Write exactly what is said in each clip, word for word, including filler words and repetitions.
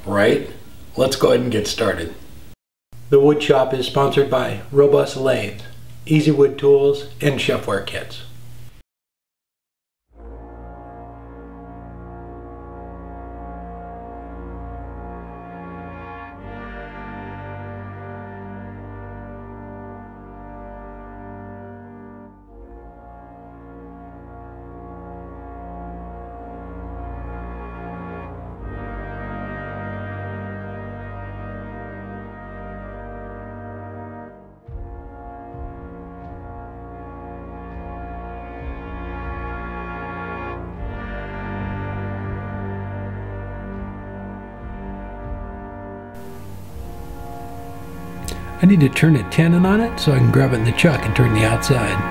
right? Let's go ahead and get started. The Wood Shop is sponsored by Robust Lathe, Easy Wood Tools, and Chefware Kits. I need to turn a tenon on it so I can grab it in the chuck and turn the outside.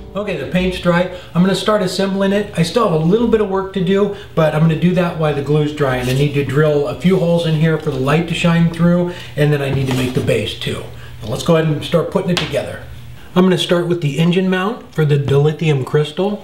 Okay, the paint's dry. I'm going to start assembling it. I still have a little bit of work to do, but I'm going to do that while the glue's drying. I need to drill a few holes in here for the light to shine through, and then I need to make the base too. So let's go ahead and start putting it together. I'm going to start with the engine mount for the dilithium crystal.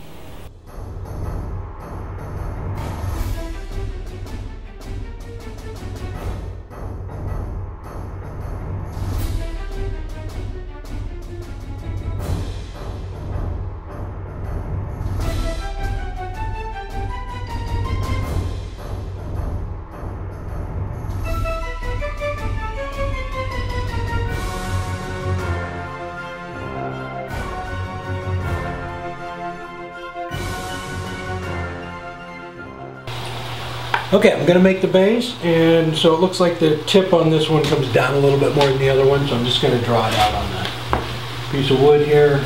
Okay, I'm going to make the base, and so it looks like the tip on this one comes down a little bit more than the other one, so I'm just going to draw it out on that piece of wood here.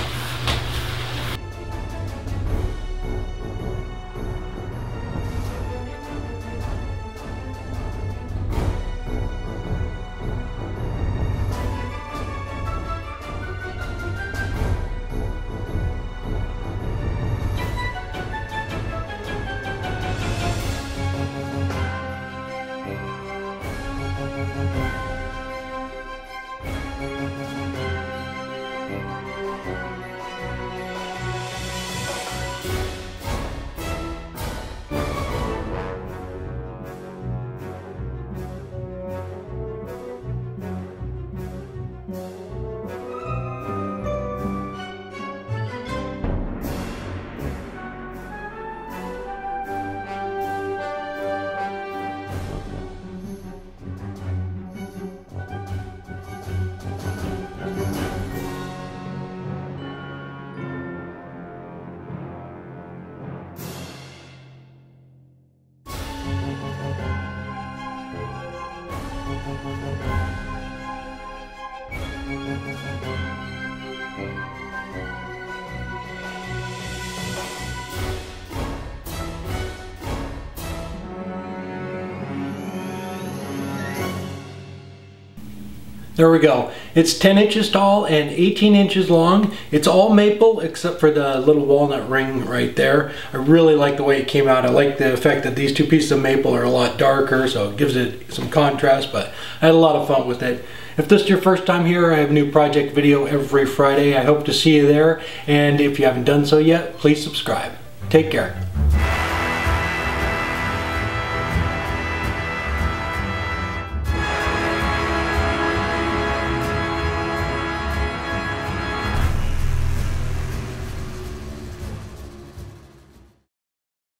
There we go. It's ten inches tall and eighteen inches long. It's all maple except for the little walnut ring right there. I really like the way it came out. I like the fact that these two pieces of maple are a lot darker, so it gives it some contrast, but I had a lot of fun with it. If this is your first time here, I have a new project video every Friday. I hope to see you there, and if you haven't done so yet, please subscribe. Take care.